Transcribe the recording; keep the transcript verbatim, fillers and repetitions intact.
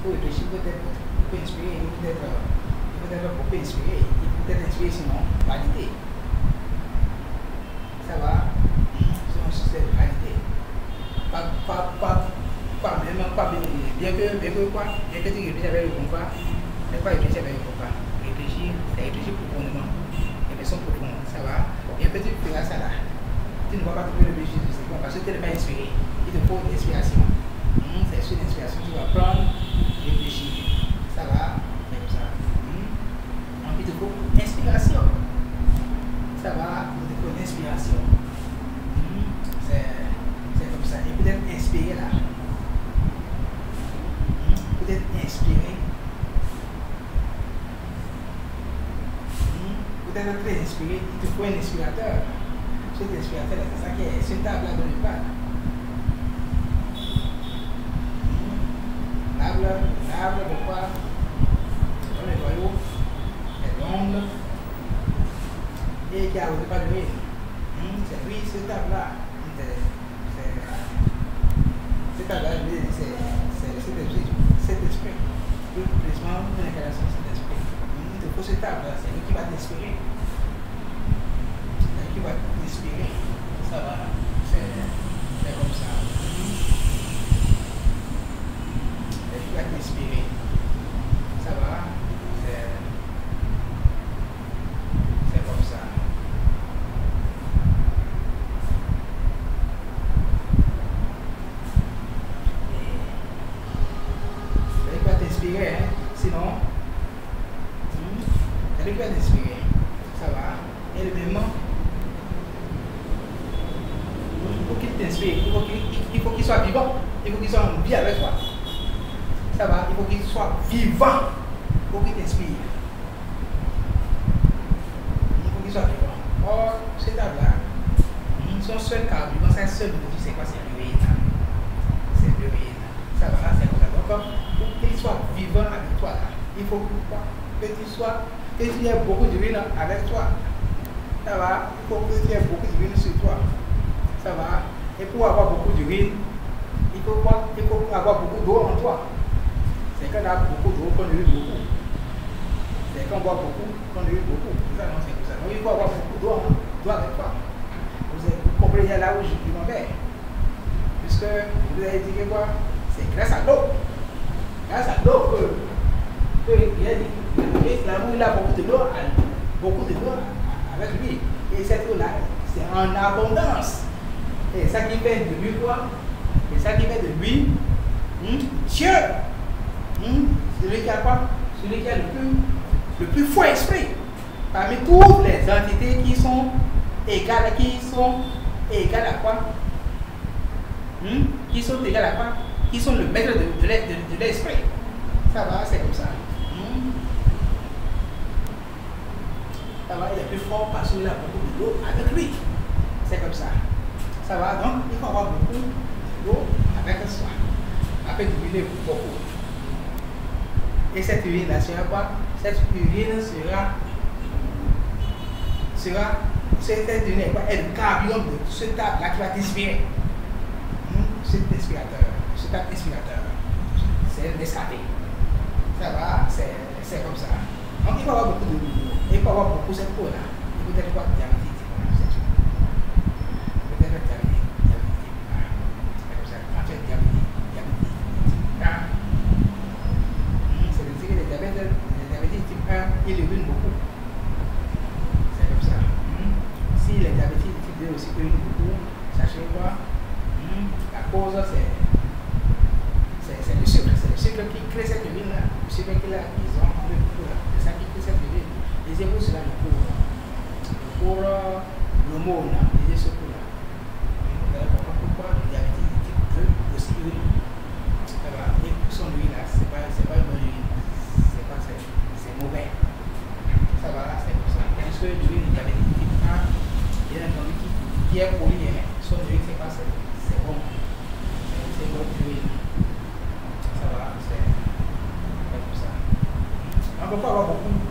faut réfléchir, peut-être il peut inspirer, il peut être, il peut être beaucoup inspiré, il peut être inspiré sinon validé. Ça va, sinon c'est validé. Pas, pas, pas, pas, même pas bien, bien que, bien que quoi, bien que tu réfléchis avec le compas, mais pas réfléchir avec le compas. Réfléchir, c'est réfléchir profondément. Réflexion profonde, ça va. Et puis tu feras ça là. Tu ne vas pas trouver le but de ce parce que tu n'es pas inspiré. Il te faut une inspiration. Mmh, c'est sur l'inspiration que tu vas prendre, réfléchir. Ça va, comme ça. Mmh. Ensuite, il te faut inspiration. Ça va, il te faut une inspiration. Mmh. C'est comme ça. Et peut-être inspiré là. Mmh. Peut-être inspiré. Mmh. Peut-être très inspiré. Il te faut un inspirateur. Cet inspirateur, c'est ça qui est cette table là dans le pas. L'arbre, l'arbre de quoi? Dans les noyaux, est longue et qui a pas de l'huile. C'est lui, cette table là. Cette table là, c'est cet esprit. Cet esprit. Le placement de l'incarnation de cet esprit. Il te faut cette table là, c'est lui qui va t'inspirer. Qui va t'inspirer, ça va, c'est comme ça. Et qui va t'inspirer, ça va, c'est comme ça. Et qui va t'inspirer, hein? Sinon, c'est lui qui va t'inspirer, ça va. Et le même il faut qu'il faut qu'il soit vivant, il faut qu'il soit en vie avec toi. Ça va, il faut qu'il soit vivant pour qu'il t'inspire. Il faut qu'il soit vivant. Or, cet arbre-là, son seul carburant, c'est un seul produit, c'est quoi? C'est l'urine. C'est l'urine. Ça va, c'est comme ça. Donc, pour qu'il soit vivant avec toi, là, il faut que tu sois, que tu aies beaucoup d'urine avec toi. Ça va, il faut que tu aies beaucoup d'urine sur toi. Ça va. Et pour avoir beaucoup d'urine, il faut, il faut avoir beaucoup d'eau en toi. C'est quand on a beaucoup d'eau qu'on urine beaucoup. C'est quand on boit beaucoup qu'on urine beaucoup. Ça, non, c'est tout ça. Donc il faut avoir beaucoup d'eau avec toi. Vous comprenez là où je m'en vais. Puisque vous avez dit que quoi? C'est grâce à l'eau. Grâce à l'eau que, que il a dit il a beaucoup de l'eau, beaucoup de l'eau avec lui. Et cette eau-là, c'est en abondance. Et ça qui fait de lui quoi? Et ça qui fait de lui hmm, Dieu. Hmm, celui qui a quoi? Celui qui a le plus, le plus fort esprit. Parmi toutes les entités qui sont égales, qui sont égales à quoi? Hmm, qui sont égales à quoi? Qui sont le maître de, de, de, de l'esprit. Ça va, c'est comme ça. Hmm. Ça va, il est plus fort parce qu'il a beaucoup de l'eau avec lui. C'est comme ça. Ça va, donc il faut avoir beaucoup d'eau avec soi. Après d'huiler beaucoup. Et cette urine-là sera quoi? Cette urine sera, sera, cette urine est quoi? Elle est le carburant de ce table-là qui va t'inspirer. Hmm? Cet inspirateur, ce table inspirateur, c'est un escapé. Ça va, c'est comme ça. Donc il faut avoir beaucoup d'eau. Il faut avoir beaucoup de cette eau-là. Il faut être quoi? Diabétique. Il urine beaucoup. C'est comme ça. Hmm. Si les diabétiques type deux aussi urine beaucoup, sachez quoi? Hmm. La cause c'est le sucre. C'est le sucre qui crée cette urine-là. Le sucre qu'ils ont en le coup là. C'est ça qui crée cette urine. Lisez vous cela le cours. Le cours, l'hormone, lisez ce cours là. Vous allez comprendre pourquoi les diabétiques type deux aussi urine. Ça va. Et son urine là, c'est pas, pas une bonne urine. C'est pas c'est mauvais. Ça va, c'est comme ça. Parce que l'huile diabétique type un, il y a un produit qui, qui est poli, hein. Son huile, c'est pas c'est bon. C'est bon l'huile. Ça va, c'est comme ça. On ne peut pas avoir beaucoup